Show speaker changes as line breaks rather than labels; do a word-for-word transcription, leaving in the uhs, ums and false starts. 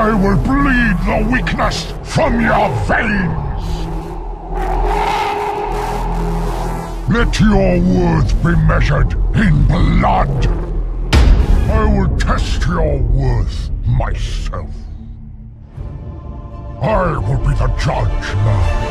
I will bleed the weakness from your veins! Let your worth be measured in blood! I will test your worth myself. I will be the judge now.